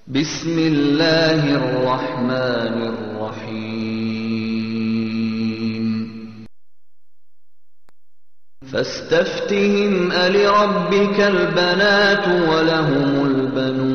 بسم الله الرحمن الرحيم فاستفتهم ألربك البنات ولهم البنون